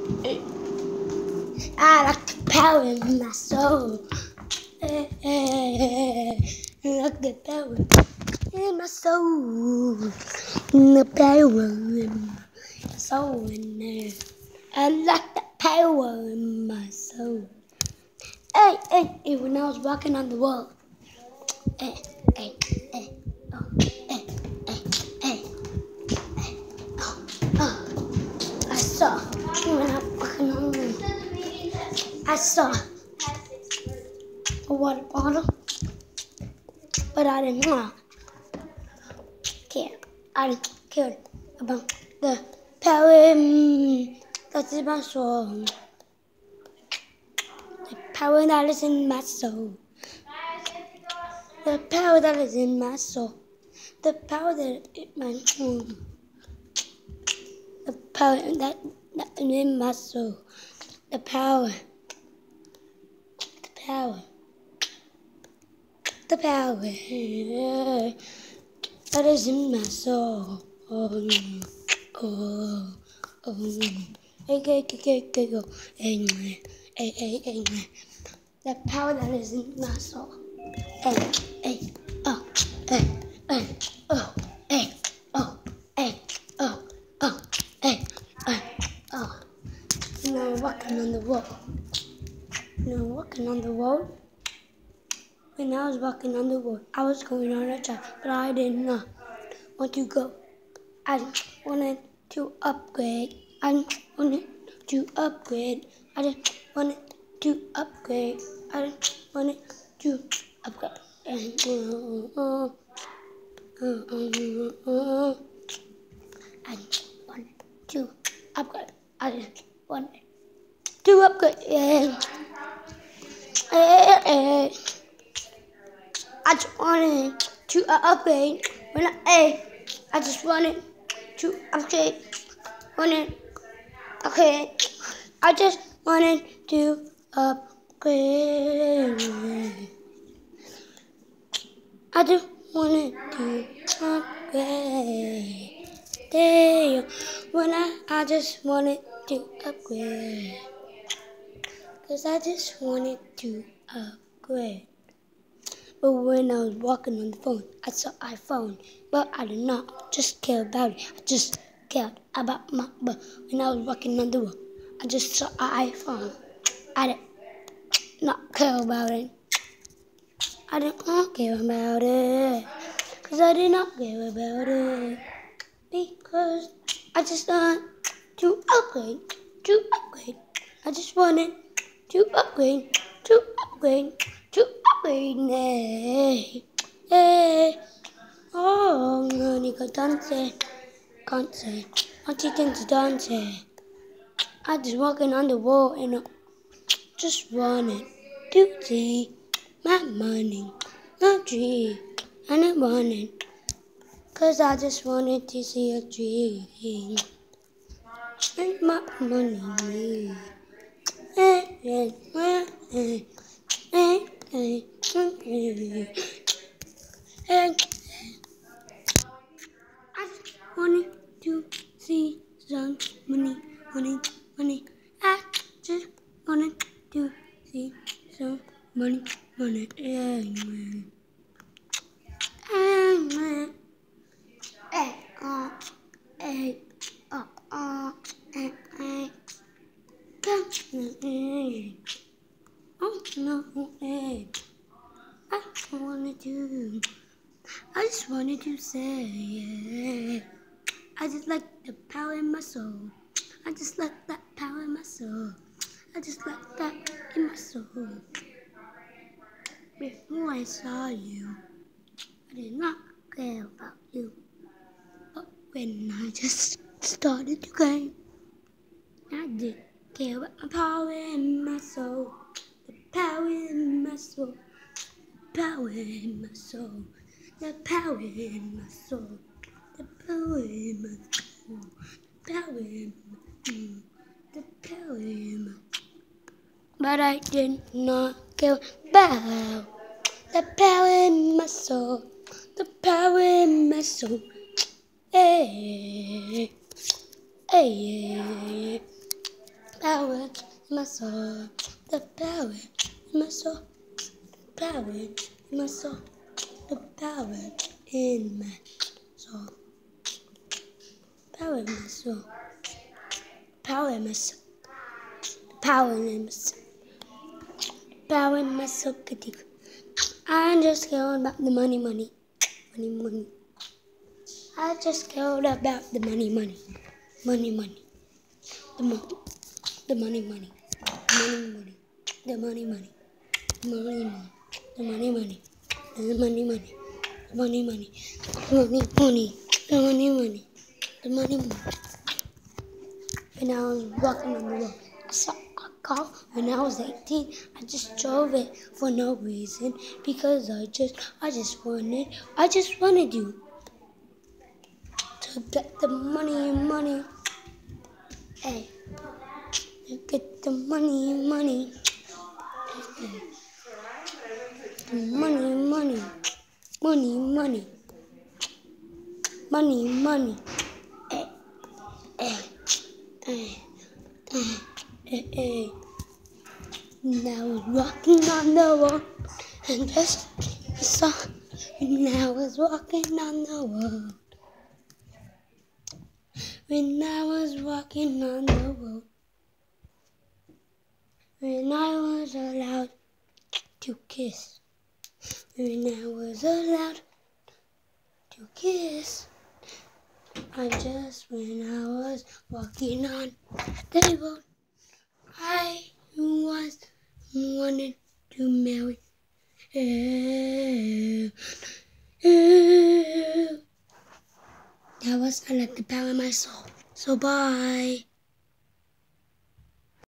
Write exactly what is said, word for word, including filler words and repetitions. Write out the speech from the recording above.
I like the power in my soul. I like the power in my soul. The power in my soul. In there. I like the power in my soul. Hey, hey, hey, when I was walking on the wall. Hey, hey, hey, oh, hey, hey, hey, hey, oh, oh. I saw when I was walking on the wall. I saw a water bottle, but I did not care. I didn't care about the power that's in my soul. The power that is in my soul. The power that is in my soul. The power that is in my soul. The power that, that is in my soul. The power. The power. The power that is in my soul. Oh, oh, oh. Hey, hey, hey, hey, go. Hey, hey, hey, hey. The power that is in my soul. Hey, hey, oh, hey, hey, oh, hey, oh, hey, oh, oh, hey, hey, oh. You know, walking on the wall. You know, walking on the wall. When I was walking on the wall, I was going on a track, but I did not want to go. I wanted to upgrade. I wanted to upgrade. I just wanted to upgrade. I just wanted to upgrade. And, uh, uh, uh, uh, uh, I just wanted to upgrade. I just wanted to upgrade. Yeah. Yeah. I just wanted to uh, upgrade. When I, hey, I just wanted to upgrade. Wanted, okay. I just wanted to upgrade. I just wanted to upgrade. Damn. When I, I just wanted to upgrade. Cause I just wanted to upgrade. But when I was walking on the phone, I saw iPhone, but I did not just care about it. I just cared about my. But when I was walking on the wall, I just saw an iPhone. I did not care about it. I did not care about it, cause I did not care about it, because I just want to upgrade, to upgrade. I just wanted to upgrade, to upgrade, to upgrade. Hey, hey. Oh, Monica dance, can't say. Auntie dance, dance. I just walking on the wall and I just wanted to see my money, my tree, and I wanted, cause I just wanted to see a tree and my money. Hey, hey, hey, hey, hey, hey, hey, hey. I just wanted to see some money, money, money. I just wanted to see some money, money. Yeah, man. Yeah, man. Hey, uh, hey, uh, uh, hey, hey. Come, hey. Oh, no, hey. I just wanted to. I just wanted to say, yeah. I just like the power in my soul. I just like that power in my soul. I just like that in my soul. Before I saw you, I did not care about you. But when I just started to game, I did care about my power in my soul. The power in my soul. The power in my soul. The power in my soul. The power in my soul. The power in my soul. The power in my soul. But I did not care about the power in my soul. The power in my soul. Hey, hey, hey. power in my soul, the power in my soul, power in my soul, the power in my soul, power in my soul, power in my soul, power in my soul, power in my soul. I just care about the money, money, money, money. I just care about the money, money, money, money, the money, the money, money, money, money, the money, money, money, money, the money, money, the money, money, the money, money, money, money, the money, money, the money, money. When I was walking on the road, I saw a car. When I was eighteen, I just drove it for no reason because I just, I just wanted, I just wanted you to get the money, money, hey, to get the money, money, the money, money, money, money, money, money, hey, hey, hey, hey, hey, hey. And I was walking on the road and just saw. When I was walking on the road, when I was walking on the road, when I was allowed to kiss, when I was allowed to kiss, I just, when I was walking on the road, I was wanted to marry you. That was I Let the Power in My Soul. So bye.